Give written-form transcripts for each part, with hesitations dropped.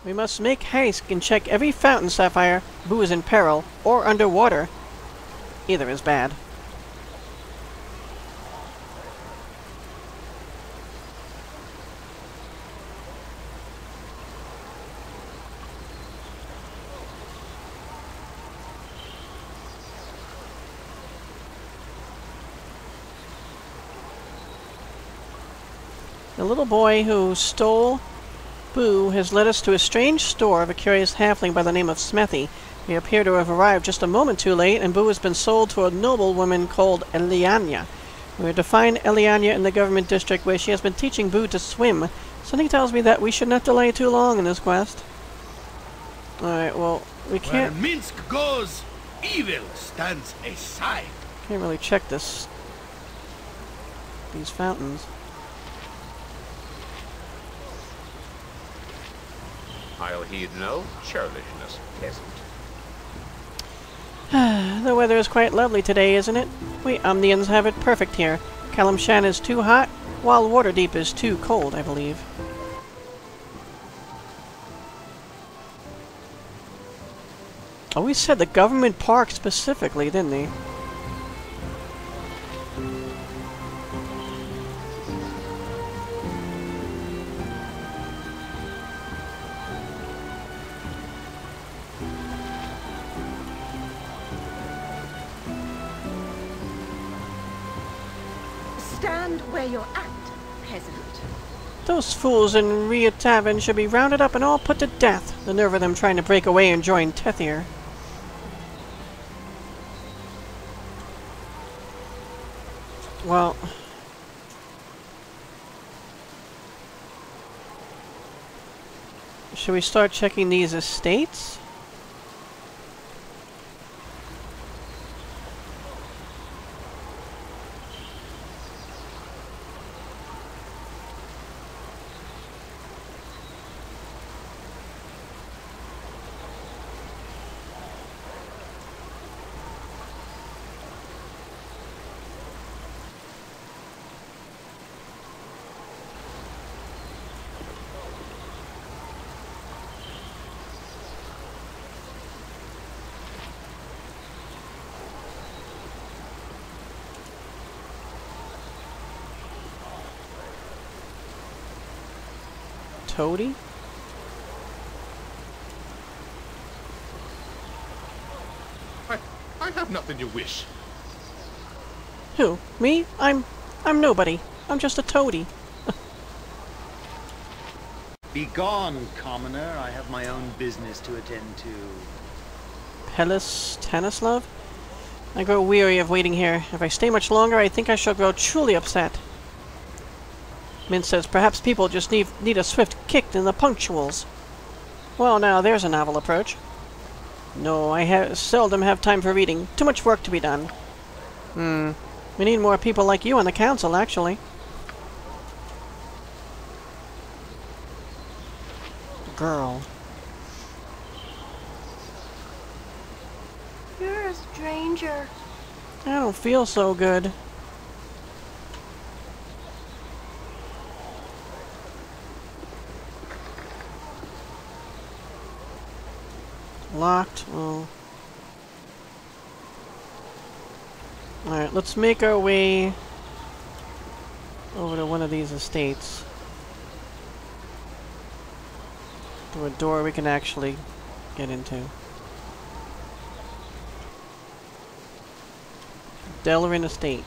We must make haste and check every fountain, Sapphire. Boo is in peril, or underwater. Either is bad. The little boy who stole Boo has led us to a strange store of a curious halfling by the name of Smethy. We appear to have arrived just a moment too late, and Boo has been sold to a noblewoman called Eleanya. We are to find Eleanya in the government district where she has been teaching Boo to swim. Something tells me that we should not delay too long in this quest. Alright, well, we can't... Where Minsk goes, evil stands aside. Can't really check this... these fountains. I'll heed no churlishness, peasant. The weather is quite lovely today, isn't it? We Omnians have it perfect here. Kalimshan is too hot, while Waterdeep is too cold, I believe. Oh, we said the government park specifically, didn't he? Stand where you're at, peasant. Those fools in Rhea Tavern should be rounded up and all put to death. The nerve of them trying to break away and join Tethir. Well... should we start checking these estates? Toady? I have nothing you wish. Who? Me? I'm nobody. I'm just a toady. Begone, commoner. I have my own business to attend to. Pelis Stanislav? I grow weary of waiting here. If I stay much longer, I think I shall grow truly upset. Mint says perhaps people just need a swift kick in the punctuals. Well, now there's a novel approach. No, I seldom have time for reading. Too much work to be done. We need more people like you on the council, actually. Girl. You're a stranger. I don't feel so good. Locked. Oh. Alright, let's make our way over to one of these estates. To a door we can actually get into. Delrin Estate.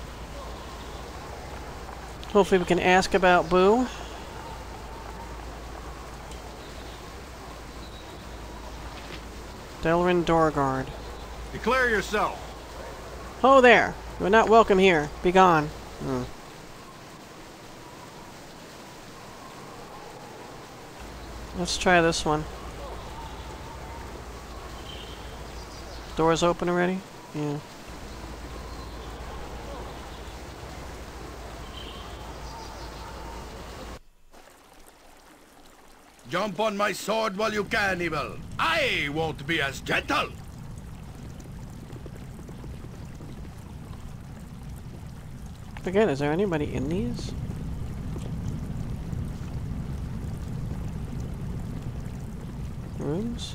Hopefully we can ask about Boo. Delrin Door Guard. Declare yourself. Ho there! You are not welcome here. Be gone. Let's try this one. Doors open already? Yeah. Jump on my sword while you can, evil. I won't be as gentle. Again, is there anybody in these? Rooms?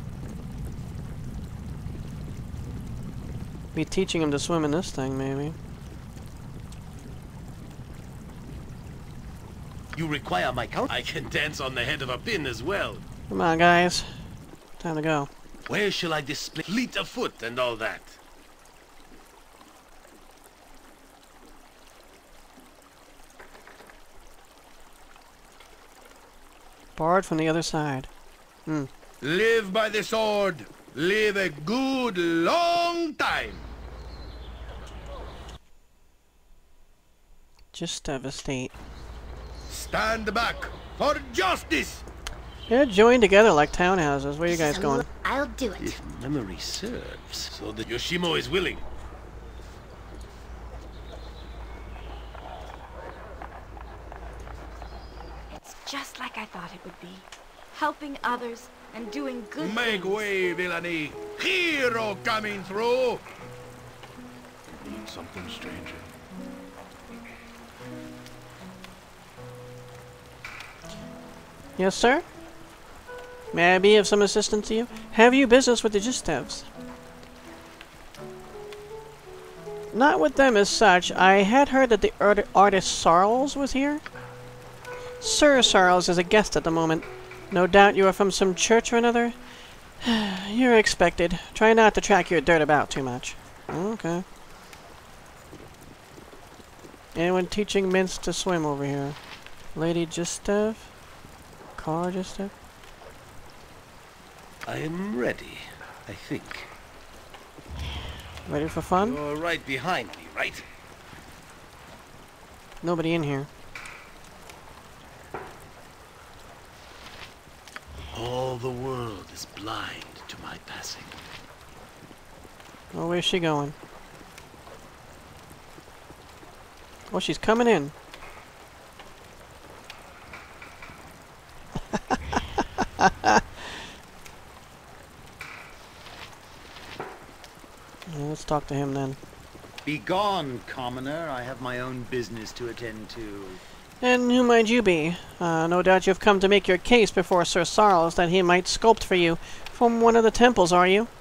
Be teaching him to swim in this thing, maybe. You require my count? I can dance on the head of a pin as well. Come on, guys. Time to go. Where shall I display fleet of foot and all that? Barred from the other side. Live by the sword. Live a good long time. Jysstev Estate. Stand back for justice. They're joined together like townhouses. Where are you guys going? I'll do it. If memory serves, so that Yoshimo is willing. It's just like I thought it would be. Helping others and doing good Make things. way, villainy. Hero coming through. Something stranger. Yes, sir? May I be of some assistance to you? Have you business with the Jystevs? Not with them as such. I had heard that the artist Sarles was here. Sir Sarles is a guest at the moment. No doubt you are from some church or another? You're expected. Try not to track your dirt about too much. Okay. Anyone teaching mints to swim over here? Lady Jysstev? Car Jysstev? I am ready, I think. Ready for fun? You're right behind me, right? Nobody in here. All the world is blind to my passing. Oh, where's she going? Oh, she's coming in. Yeah, let's talk to him then. Begone, commoner. I have my own business to attend to. And who might you be? No doubt you've come to make your case before Sir Sarles that he might sculpt for you from one of the temples, are you?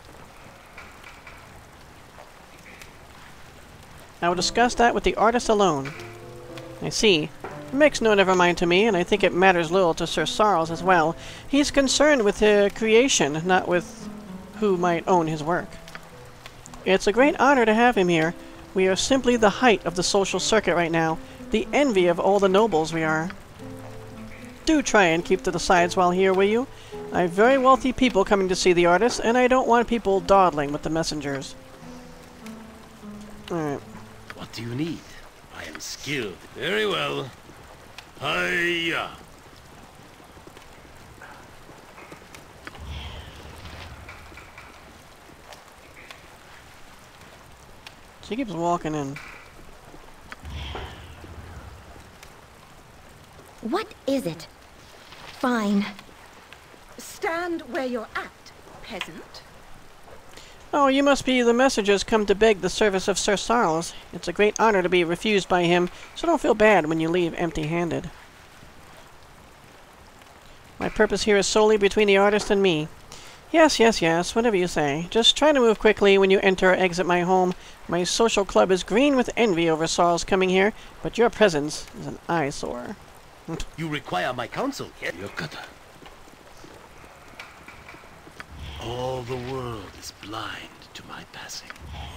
I will discuss that with the artist alone. I see. It makes no never mind to me, and I think it matters little to Sir Sarles as well. He's concerned with the creation, not with who might own his work. It's a great honor to have him here. We are simply the height of the social circuit right now. The envy of all the nobles we are. Do try and keep to the sides while here, will you? I have very wealthy people coming to see the artist, and I don't want people dawdling with the messengers. Alright. What do you need? I am skilled. Very well. Hiya! She keeps walking in. What is it? Fine. Stand where you're at, peasant. Oh, you must be the messengers come to beg the service of Sir Sarles. It's a great honor to be refused by him, so don't feel bad when you leave empty-handed. My purpose here is solely between the artist and me. Yes, yes, yes, whatever you say. Just try to move quickly when you enter or exit my home. My social club is green with envy over Sarles coming here, but your presence is an eyesore. You require my counsel, yes? Yokata. All the world is blind to my passing.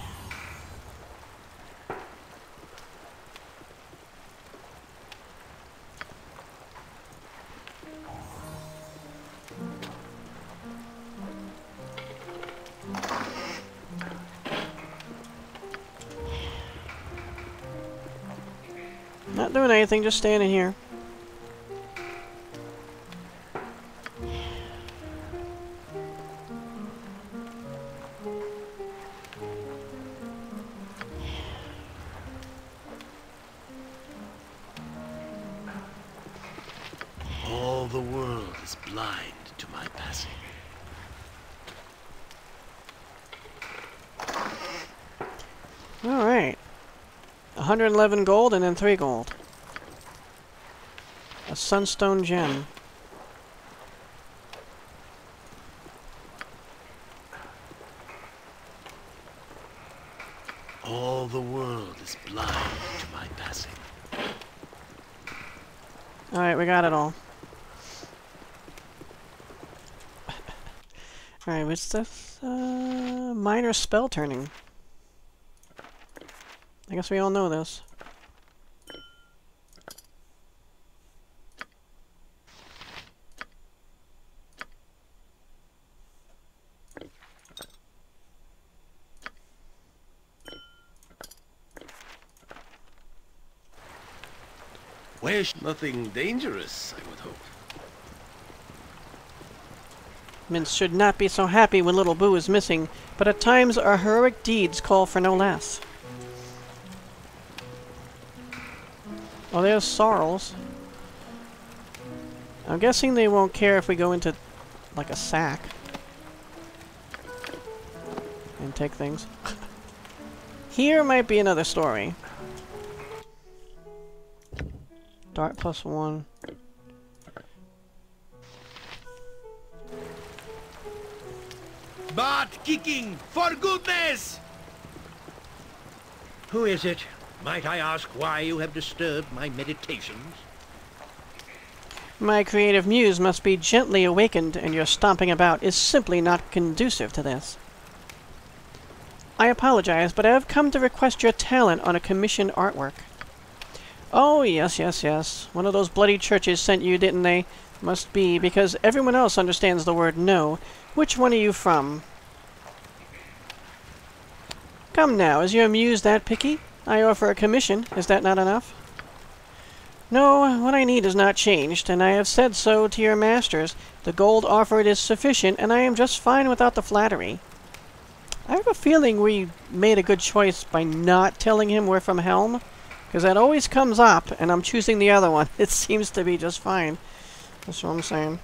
Not doing anything, just standing here. All the world is blind to my passing. Alright. 111 gold and then 3 gold. A sunstone gem. All the world is blind to my passing. Alright, we got it all. Alright, what's this? Minor spell turning. I guess we all know this. Wish nothing dangerous, I would hope. Mints should not be so happy when little Boo is missing, but at times our heroic deeds call for no less. Oh, there's Sarles. I'm guessing they won't care if we go into, like, a sack. And take things. Here might be another story. Dart +1. Butt kicking, for goodness! Who is it? Might I ask why you have disturbed my meditations? My creative muse must be gently awakened, and your stomping about is simply not conducive to this. I apologize, but I have come to request your talent on a commissioned artwork. Oh, yes, yes, yes. One of those bloody churches sent you, didn't they? Must be, because everyone else understands the word no. Which one are you from? Come now, is your muse that picky? I offer a commission. Is that not enough? No, what I need is not changed, and I have said so to your masters. The gold offered is sufficient, and I am just fine without the flattery. I have a feeling we made a good choice by not telling him we're from Helm. Because that always comes up, and I'm choosing the other one. It seems to be just fine. That's what I'm saying.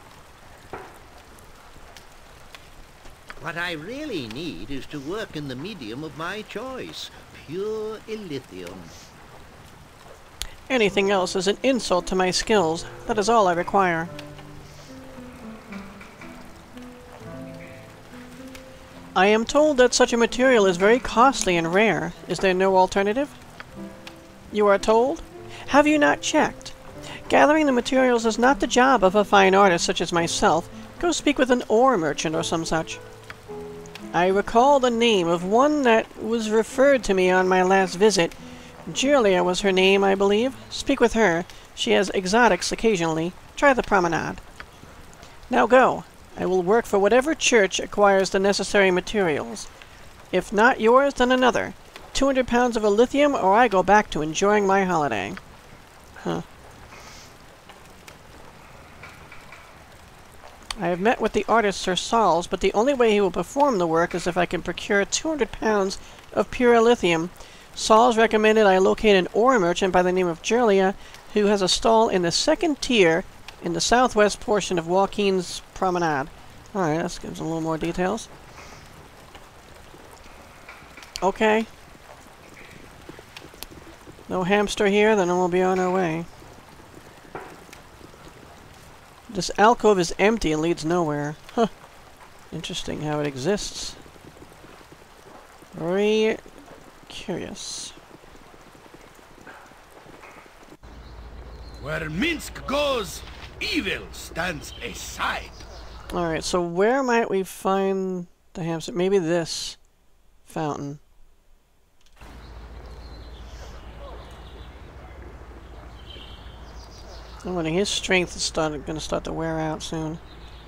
What I really need is to work in the medium of my choice. Pure Illithium. Anything else is an insult to my skills. That is all I require. I am told that such a material is very costly and rare. Is there no alternative? You are told? Have you not checked? Gathering the materials is not the job of a fine artist such as myself. Go speak with an ore merchant or some such. I recall the name of one that was referred to me on my last visit. Julia was her name, I believe. Speak with her. She has exotics occasionally. Try the promenade. Now go. I will work for whatever church acquires the necessary materials. If not yours, then another. 200 pounds of lithium, or I go back to enjoying my holiday. Huh. I have met with the artist Sir Sarles, but the only way he will perform the work is if I can procure 200 pounds of pure lithium. Sarles recommended I locate an ore merchant by the name of Julia, who has a stall in the second tier in the southwest portion of Joaquin's Promenade. Alright, that gives a little more details. Okay. No hamster here, then we'll be on our way. This alcove is empty and leads nowhere. Huh. Interesting how it exists. Very curious. Where Minsk goes, evil stands aside. Alright, so where might we find the hamster? Maybe this fountain. I'm wondering, his strength is going to start to wear out soon.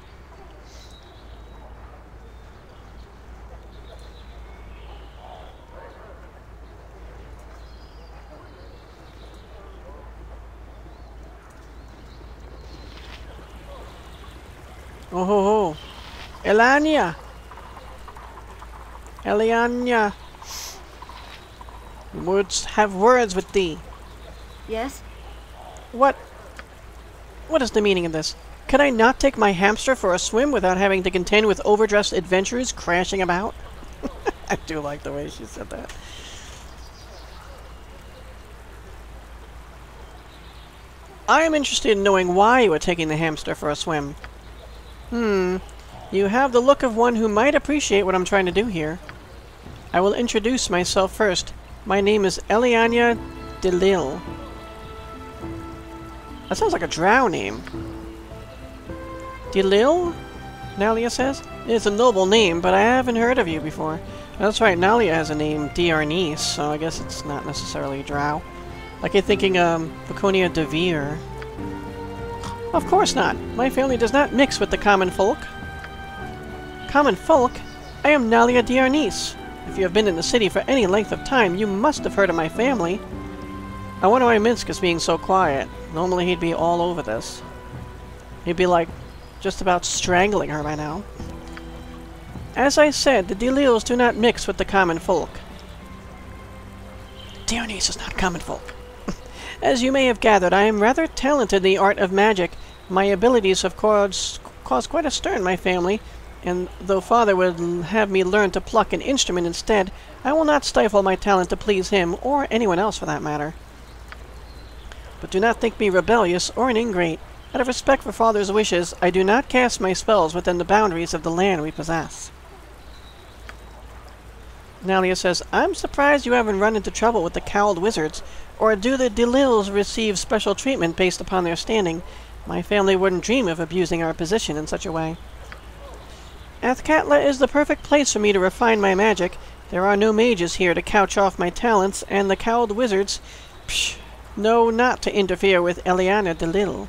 Oh ho ho! Eleanya! Eleanya! Words have words with thee. Yes? What is the meaning of this? Can I not take my hamster for a swim without having to contend with overdressed adventurers crashing about? I do like the way she said that. I am interested in knowing why you are taking the hamster for a swim. You have the look of one who might appreciate what I'm trying to do here. I will introduce myself first. My name is Eleanya Delil. That sounds like a drow name. Delil? Nalia says. It's a noble name, but I haven't heard of you before. That's right, Nalia has a name, Diarnice, so I guess it's not necessarily drow. Like you're thinking, Baconia de Veer. Of course not. My family does not mix with the common folk. Common folk? I am Nalia Diarnice. If you have been in the city for any length of time, you must have heard of my family. I wonder why Minsk is being so quiet. Normally he'd be all over this. He'd be like, just about strangling her by now. As I said, the Delils do not mix with the common folk. Diarnice is not common folk. As you may have gathered, I am rather talented in the art of magic. My abilities have caused quite a stir in my family, and though Father would have me learn to pluck an instrument instead, I will not stifle my talent to please him, or anyone else for that matter. But do not think me rebellious or an ingrate. Out of respect for Father's wishes, I do not cast my spells within the boundaries of the land we possess. Nalia says, I'm surprised you haven't run into trouble with the cowled wizards, or do the Delils receive special treatment based upon their standing? My family wouldn't dream of abusing our position in such a way. Athkatla is the perfect place for me to refine my magic. There are no mages here to couch off my talents, and the cowled wizards, know not to interfere with Eleanya Delil.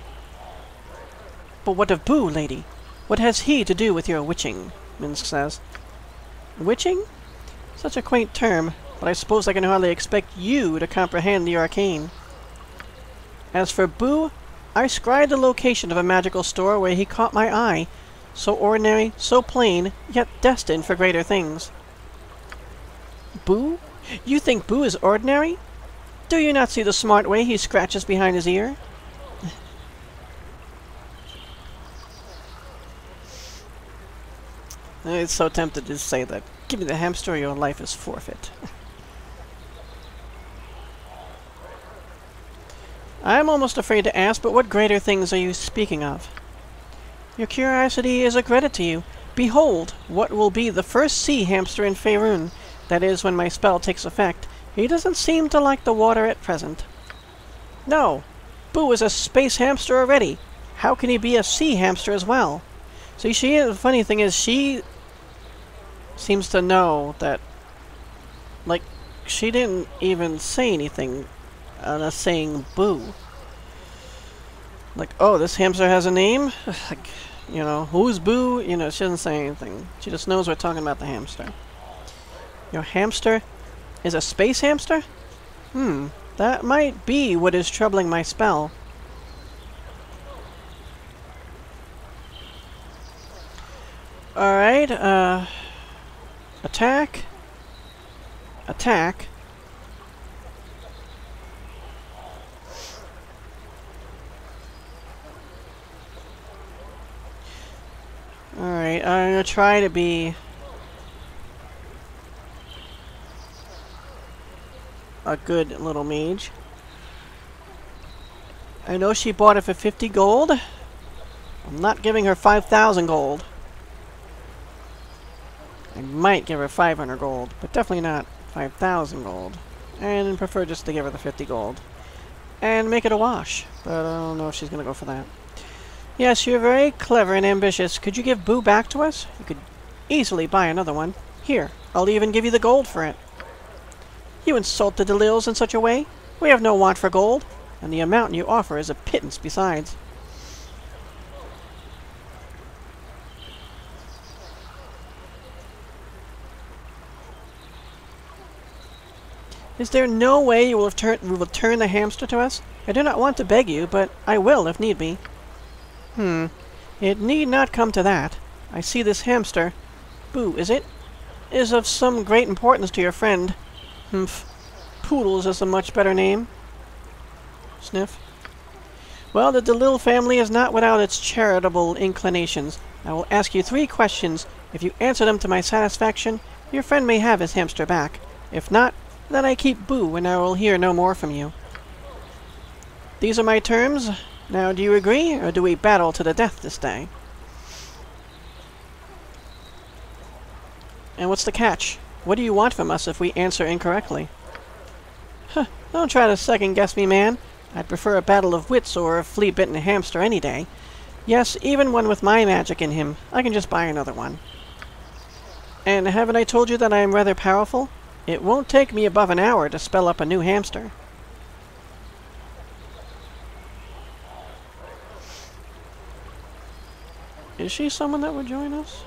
But what of Boo, lady? What has he to do with your witching? Minsk says. Witching? Such a quaint term, but I suppose I can hardly expect you to comprehend the arcane. As for Boo, I scried the location of a magical store where he caught my eye. So ordinary, so plain, yet destined for greater things. Boo? You think Boo is ordinary? Do you not see the smart way he scratches behind his ear? It's so tempted to say that. Give me the hamster or your life is forfeit. I'm almost afraid to ask, but what greater things are you speaking of? Your curiosity is a credit to you. Behold, what will be the first sea hamster in Faerûn. That is, when my spell takes effect. He doesn't seem to like the water at present. No, Boo is a space hamster already. How can he be a sea hamster as well? See, the funny thing is, she seems to know that, like, she didn't even say anything, saying Boo. Like, oh, this hamster has a name? Like, you know, who's Boo? You know, she doesn't say anything. She just knows we're talking about the hamster. Your hamster is a space hamster? That might be what is troubling my spell. Alright, attack. Attack. Alright, I'm gonna try to be a good little mage. I know she bought it for 50 gold. I'm not giving her 5,000 gold. I might give her 500 gold, but definitely not 5,000 gold. And prefer just to give her the 50 gold. And make it a wash. But I don't know if she's gonna go for that. Yes, you're very clever and ambitious. Could you give Boo back to us? You could easily buy another one. Here, I'll even give you the gold for it. You insult the Delils in such a way? We have no want for gold, and the amount you offer is a pittance besides. Is there no way you will return the hamster to us? I do not want to beg you, but I will if need be. It need not come to that. I see this hamster, Boo, is it? Is of some great importance to your friend. Poodles is a much better name. Sniff. Well, the Delil family is not without its charitable inclinations. I will ask you 3 questions. If you answer them to my satisfaction, your friend may have his hamster back. If not, then I keep Boo, and I will hear no more from you. These are my terms. Now, do you agree, or do we battle to the death this day? And what's the catch? What do you want from us if we answer incorrectly? Huh, don't try to second-guess me, man. I'd prefer a battle of wits or a flea-bitten hamster any day. Yes, even one with my magic in him. I can just buy another one. And haven't I told you that I am rather powerful? It won't take me above an hour to spell up a new hamster. Is she someone that would join us?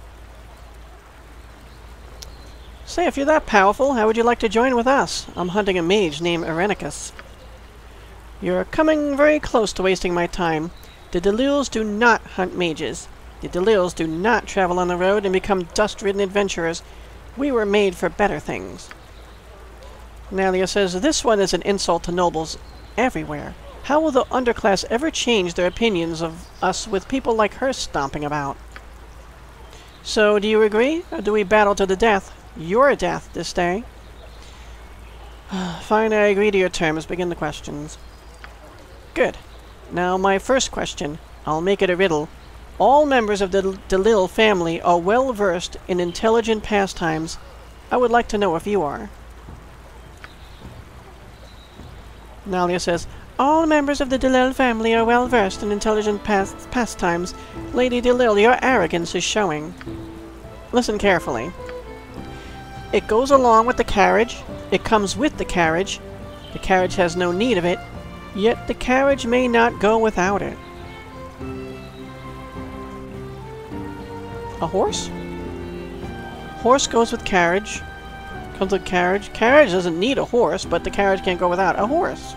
Say, if you're that powerful, how would you like to join with us? I'm hunting a mage named Irenicus. You're coming very close to wasting my time. The Delils do not hunt mages. The Delils do not travel on the road and become dust-ridden adventurers. We were made for better things. Nalia says, this one is an insult to nobles everywhere. How will the underclass ever change their opinions of us with people like her stomping about? So, do you agree, or do we battle to the death? Your death this day. Fine, I agree to your terms. Begin the questions. Good. Now, my first question. I'll make it a riddle. All members of the Delil family are well-versed in intelligent pastimes. I would like to know if you are. Nalia says, all members of the Delil family are well-versed in intelligent pastimes. Lady Delil, your arrogance is showing. Listen carefully. It goes along with the carriage. It comes with the carriage. The carriage has no need of it. Yet the carriage may not go without it. A horse? Horse goes with carriage. Comes with carriage. Carriage doesn't need a horse, but the carriage can't go without a horse.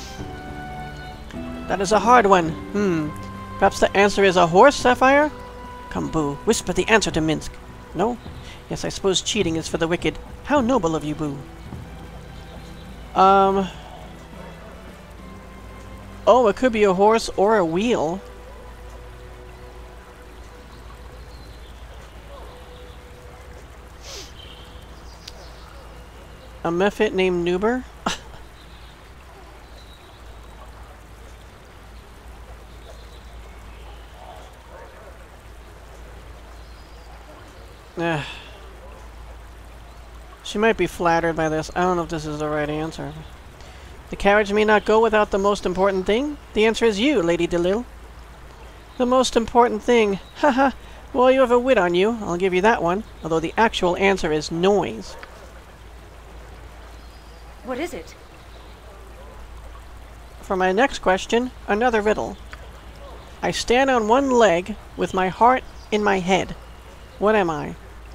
That is a hard one. Perhaps the answer is a horse, Sapphire? Come, Boo. Whisper the answer to Minsk. No? Yes, I suppose cheating is for the wicked. How noble of you, Boo. Oh, it could be a horse or a wheel. A mephit named Nuber? She might be flattered by this. I don't know if this is the right answer. The carriage may not go without the most important thing. The answer is you, Lady Delil. The most important thing. Haha. Well, you have a wit on you. I'll give you that one. Although the actual answer is noise. What is it? For my next question, another riddle. I stand on one leg with my heart in my head. What am I?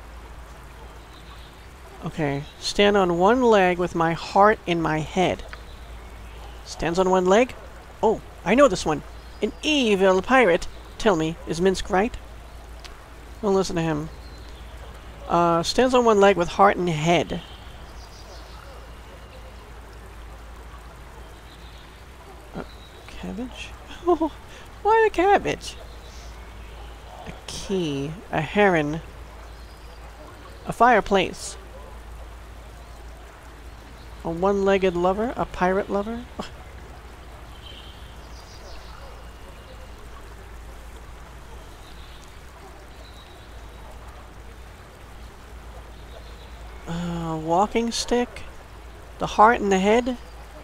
Okay. Stand on one leg with my heart in my head. Stands on one leg? Oh, I know this one. An evil pirate. Tell me, is Minsk right? Don't listen to him. Stands on one leg with heart and head. Cabbage? Oh, why a cabbage? A key. A heron. A fireplace. A one-legged lover? A pirate lover? Walking stick? The heart and the head?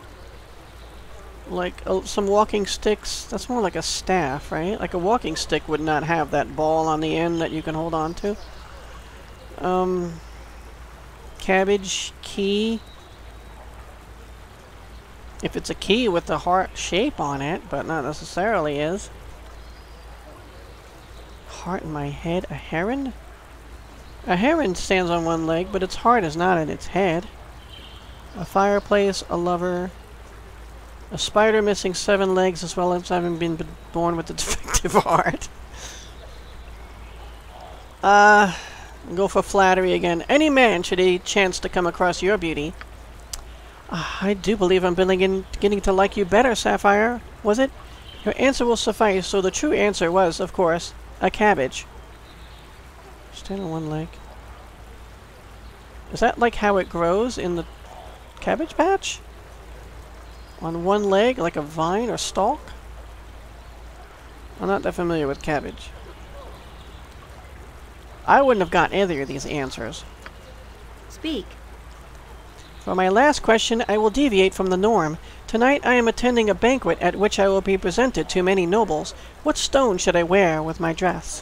Like, some walking sticks, that's more like a staff, right? Like a walking stick would not have that ball on the end that you can hold on to. Cabbage, key. If it's a key with the heart shape on it, but not necessarily is. Heart in my head, a heron? A heron stands on one leg, but its heart is not in its head. A fireplace, a lover. A spider missing 7 legs as well as having been born with a defective heart. Go for flattery again. Any man should a chance to come across your beauty. I do believe I'm beginning to like you better, Sapphire. Was it? Your answer will suffice, so the true answer was, of course, a cabbage. Stand on one leg. Is that like how it grows in the cabbage patch? On one leg, like a vine or stalk? I'm not that familiar with cabbage. I wouldn't have gotten either of these answers. Speak. For my last question, I will deviate from the norm. Tonight I am attending a banquet at which I will be presented to many nobles. What stone should I wear with my dress?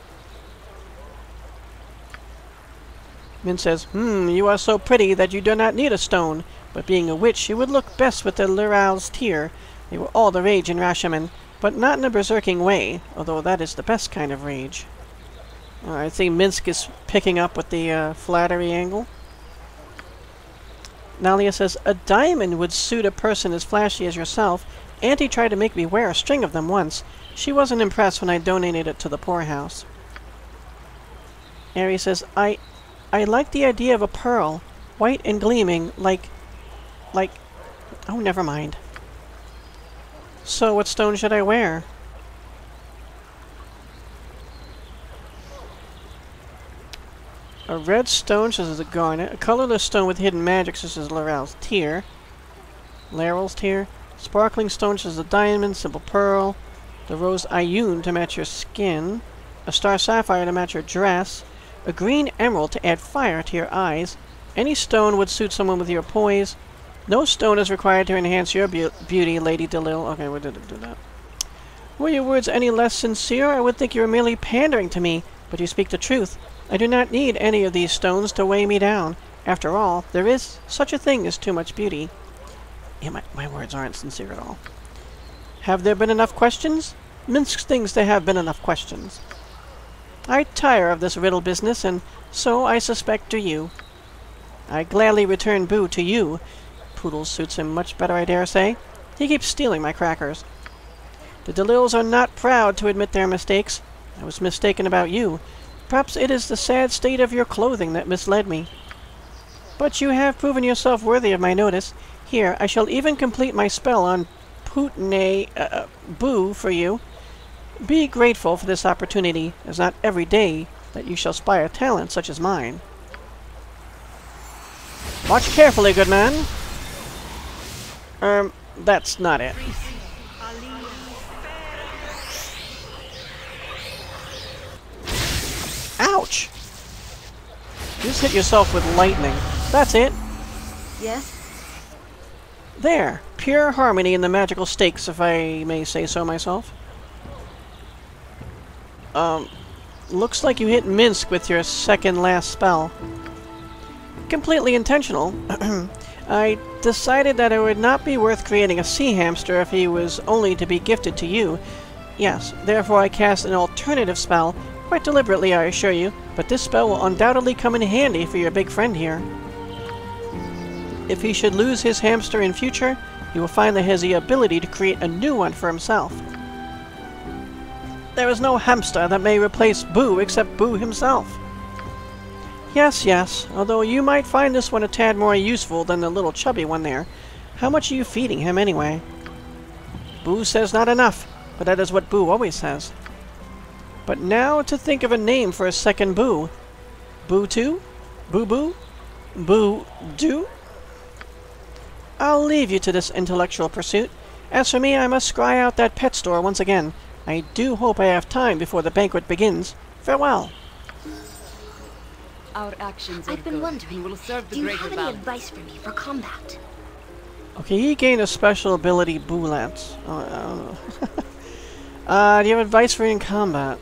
Min says, you are so pretty that you do not need a stone. But being a witch, you would look best with the Lural's tear. They were all the rage in Rashaman, but not in a berserking way, although that is the best kind of rage. I see Minsk is picking up with the flattery angle. Nalia says, a diamond would suit a person as flashy as yourself. Auntie tried to make me wear a string of them once. She wasn't impressed when I donated it to the poorhouse. Ari says, I like the idea of a pearl, white and gleaming, like... Oh, never mind. So, what stone should I wear? A red stone, such as a garnet. A colorless stone with hidden magic, such as Laral's tear. Laral's tear. Sparkling stone, such as a diamond, simple pearl. The rose Ioun to match your skin. A star sapphire to match your dress. A green emerald to add fire to your eyes. Any stone would suit someone with your poise. No stone is required to enhance your beauty, Lady Delil. Okay, we didn't do that. Were your words any less sincere, I would think you were merely pandering to me, but you speak the truth. I do not need any of these stones to weigh me down. After all, there is such a thing as too much beauty. Yeah, my words aren't sincere at all. Have there been enough questions? Minsk thinks there have been enough questions. I tire of this riddle business, and so I suspect do you. I gladly return Boo to you. Poodles suits him much better, I dare say. He keeps stealing my crackers. The Delils are not proud to admit their mistakes. I was mistaken about you. Perhaps it is the sad state of your clothing that misled me. But you have proven yourself worthy of my notice. Here, I shall even complete my spell on Boo for you. Be grateful for this opportunity, as not every day that you shall spy a talent such as mine. Watch carefully, good man. That's not it. Ouch! You just hit yourself with lightning. That's it. Yes? There. Pure harmony in the magical stakes, if I may say so myself. Looks like you hit Minsk with your second last spell. Completely intentional. I decided that it would not be worth creating a sea hamster if he was only to be gifted to you. Yes, therefore I cast an alternative spell, quite deliberately I assure you, but this spell will undoubtedly come in handy for your big friend here. If he should lose his hamster in future, he will find that he has the ability to create a new one for himself. There is no hamster that may replace Boo except Boo himself. Yes, yes, although you might find this one a tad more useful than the little chubby one there. How much are you feeding him anyway? Boo says not enough, but that is what Boo always says. But now to think of a name for a second Boo. Boo-Too? Boo-Boo? Boo-Doo? I'll leave you to this intellectual pursuit. As for me, I must scry out that pet store once again. I do hope I have time before the banquet begins. Farewell. Our actions are I've been good. wondering, We will serve the do you greater have any value. advice for me for combat? Okay, he gained a special ability, Boo Lance. Oh, I don't know. Do you have advice for me in combat?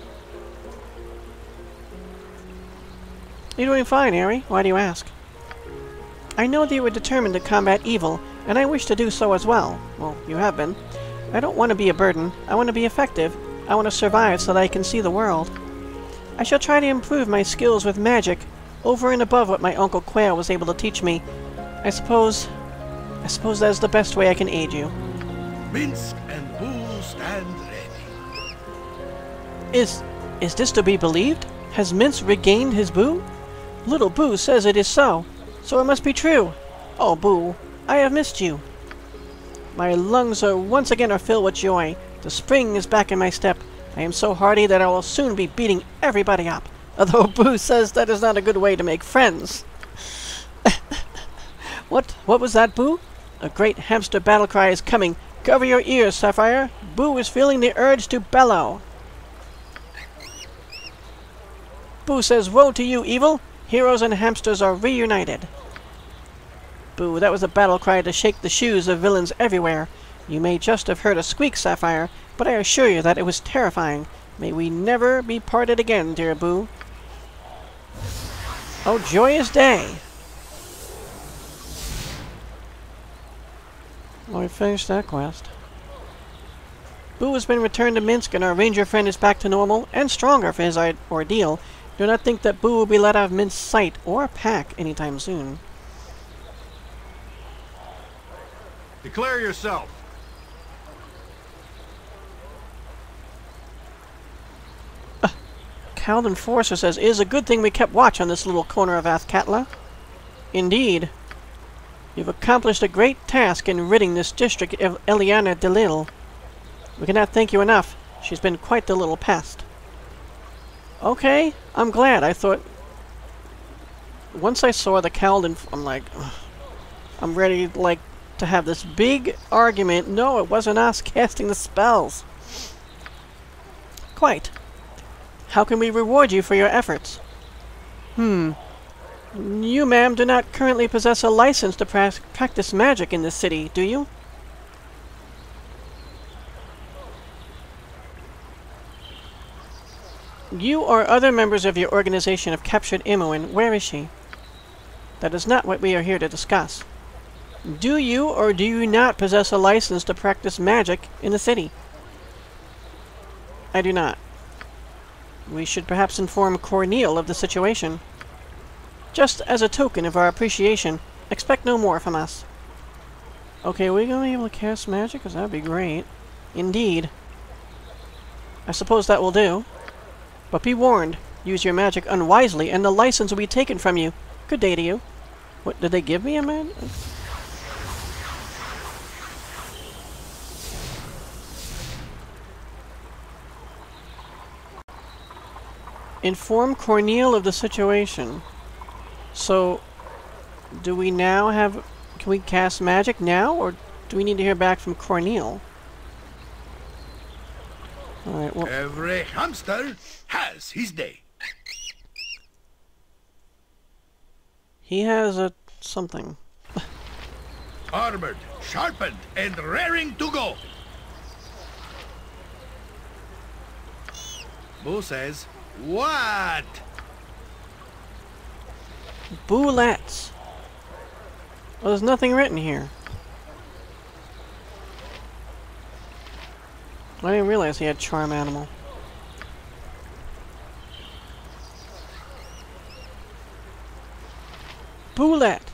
You're doing fine, Ari. Why do you ask? I know that you were determined to combat evil, and I wish to do so as well. Well, you have been. I don't want to be a burden. I want to be effective. I want to survive so that I can see the world. I shall try to improve my skills with magic, over and above what my Uncle Quail was able to teach me. I suppose that's the best way I can aid you. Minsk and Boo stand ready. Is this to be believed? Has Minsk regained his Boo? Little Boo says it is so. So it must be true. Oh, Boo, I have missed you. My lungs are once again filled with joy. The spring is back in my step. I am so hearty that I will soon be beating everybody up. Although Boo says that is not a good way to make friends. What was that, Boo? A great hamster battle cry is coming. Cover your ears, Sapphire. Boo is feeling the urge to bellow. Boo says, woe to you, evil! Heroes and hamsters are reunited. Boo, that was a battle cry to shake the shoes of villains everywhere. You may just have heard a squeak, Sapphire, but I assure you that it was terrifying. May we never be parted again, dear Boo. Oh, joyous day! Well, we finished that quest. Boo has been returned to Minsk, and our ranger friend is back to normal, and stronger for his ordeal. Do not think that Boo will be let out of Minsk's sight or pack anytime soon. Declare yourself. Cowled Enforcer says, it is a good thing we kept watch on this little corner of Athkatla. Indeed. You've accomplished a great task in ridding this district of Eleanya de Lille. We cannot thank you enough. She's been quite the little pest. Okay, I'm glad. I thought... Once I saw the Cowled I'm like... Ugh. I'm ready, like, to have this big argument. No, it wasn't us casting the spells. Quite. How can we reward you for your efforts? You, ma'am, do not currently possess a license to practice magic in this city, do you? You or other members of your organization have captured Imoen. Where is she? That is not what we are here to discuss. Do you or do you not possess a license to practice magic in the city? I do not. We should perhaps inform Corneille of the situation. Just as a token of our appreciation, expect no more from us. Okay, are we going to be able to cast magic? Because that would be great. Indeed. I suppose that will do. But be warned, use your magic unwisely and the license will be taken from you. Good day to you. What, did they give me a man? Inform Corneille of the situation. So, do we now have... Can we cast magic now, or do we need to hear back from Corneille? Alright, well... Every hamster has his day. He has a... something. Armored, sharpened, and raring to go. Boo says, what? Boulettes. Well, there's nothing written here. I didn't realize he had charm animal. Boulette.